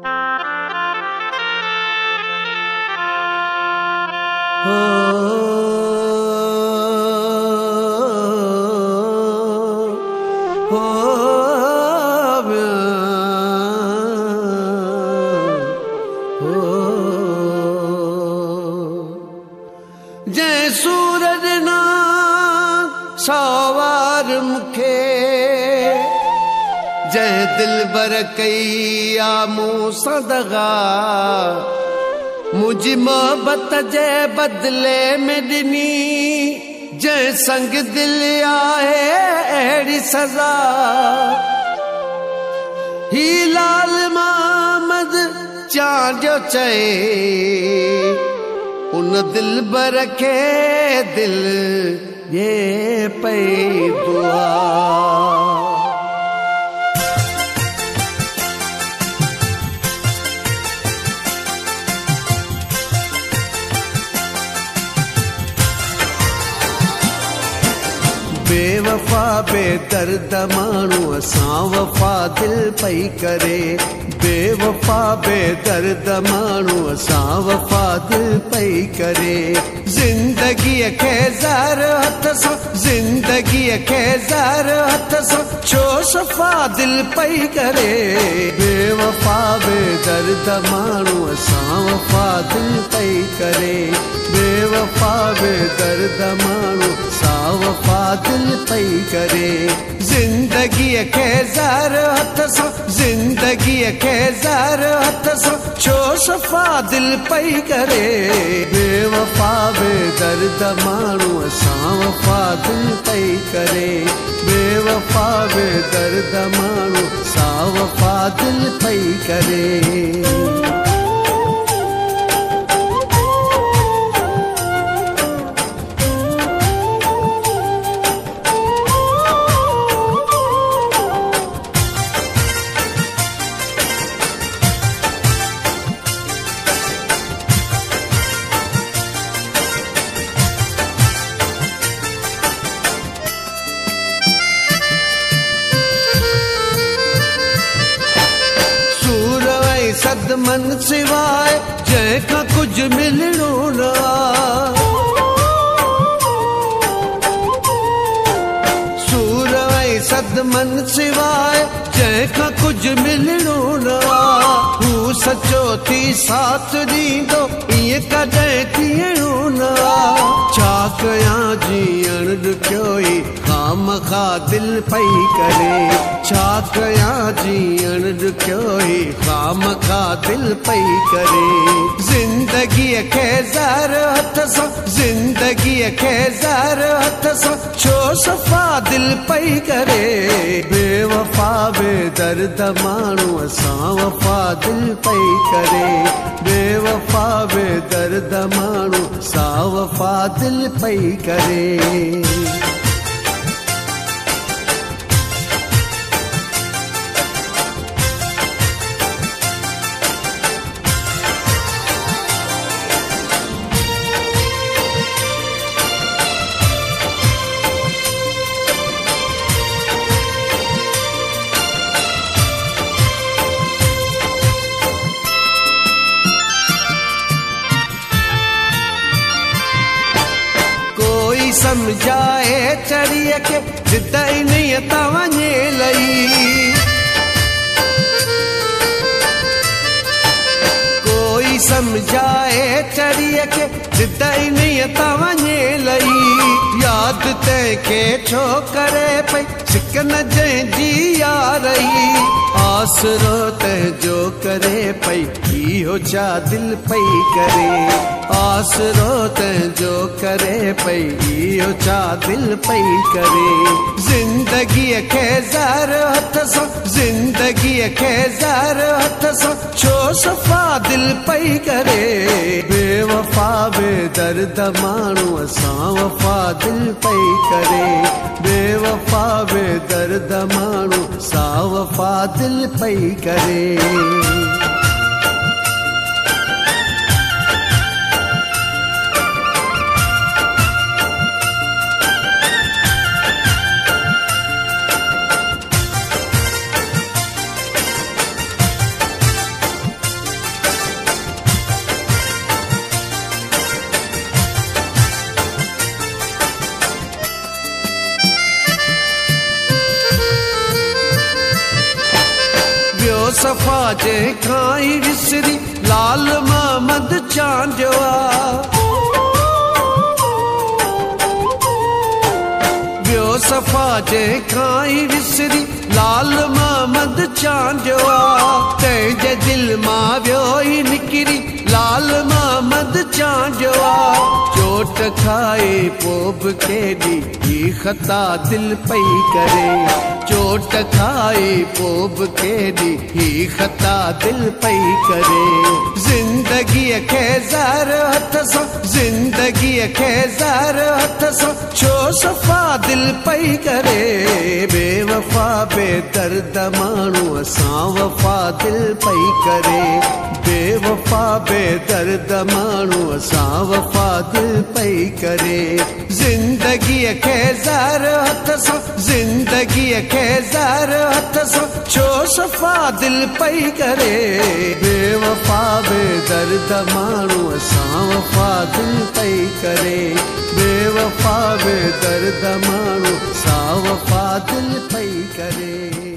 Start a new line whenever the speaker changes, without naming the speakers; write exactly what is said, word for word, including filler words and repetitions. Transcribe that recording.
जय सूरज ना सवार मुखे, जय दिल बर कई आमू सदगा, मुझी मोहब्बत जे बदले में दिनी, जय संग दिल आहे अहिड़ी सजा। ही लाल मोहम्मद चांडियो चए, उन दिल बर के दिल ये पई दुआ। बेवफा बेदर्द माण्हू असां वफा दिल पई करे, बेवफा बेदर्द माण्हू असां वफा दिल पई करे। ज़िंदगीअ खे ज़हर हथ सां, ज़िंदगीअ खे ज़हर हथ सां छो सफ़ा दिल पई करे। बेवफा बेदर्द माण्हू असां वफा दिल पई करे, बेवफा बेदर्द माण्हू असां वफा दिल पई करे। ज़िंदगीअ खे ज़हर हथ सां, ज़िंदगीअ खे ज़हर हथ सां छो सफ़ा दिल पई करे। बेवफा बेदर्द माण्हू असां वफा दिल पई करे, बेवफा बेदर्द माण्हू असां वफा दिल पई करे। सदमन सिवाय जंहिंखां कुछ मिलणो न, सूर ऐं सदमन सिवाय जंहिंखां कुछ मिलणो न। हू सचो थी साथ ॾींदो ईअं कॾहिं थियणो न। छा कयां जीअण ॾुखियो ई खामखा दिल पई करे, छा कयां जीअण ॾुखियो ई खामखा दिल पई करे। ज़िंदगीअ खे ज़हर हथ सां, ज़िंदगीअ खे ज़हर हथ सां छो सफ़ा दिल पई करे। बेवफा बेदर्द माण्हू असां वफा दिल पई करे, बेवफा बेदर्द माण्हू असां वफा दिल पई करे। समझाए चढ़िए के सिद्धा ही नहीं तवने लई, कोई समझाए चढ़िए के सिद्धा ही नहीं तवने लई। याद तंहिंखे छो करे पई सिकन जंहिंजी यारई, आसरो तंहिंजो करे पई इहो छा दिल पई करे। आसरो तंहिंजो करे पई इहो छा दिल पई करे। ज़िंदगीअ खे ज़हर हथ सां, ज़िंदगीअ खे ज़हर हथ सां छो सफ़ा दिल पई करे। बेवफा बेदर्द माण्हू असां वफा दिल पई करे, बेवफा बेदर्द माण्हू असां वफा दिल पई करे। सफ़ा जे खां ई विसरी लाल महमद चांडिया ॿियो सफ़ा जे खां ई विसरी लाल महमद चांडिया तंहिंजे दिलि मां वियो ई निकिरी लाल महमद चांडिया चोट खाए पोइ बि केॾी ही ख़ता दिलि पई करे चोट खाए पोइ बि केॾी ही ख़ता दिलि पई करे ज़िंदगीअ खे ज़हर हथ सां ज़िंदगीअ खे ज़हर हथ सां छो सफ़ा दिलि पई करे बेवफ़ा बेदर्द माण्हूअ सां वफ़ा दिलि पई करे बेवफ़ा बेदर्द माण्हूअ सां वफ़ा दिलि पई करे ज़िंदगीअ खे ज़हर हथ सां ज़िंदगीअ खे ज़हर हथ सां छो सफ़ा दिलि पई करे बेवफ़ा बेदर्द माण्हूअ सां वफ़ा दिलि पई करे बेवफ़ा बेदर्द माण्हूअ सां वफ़ा दिलि पई करे।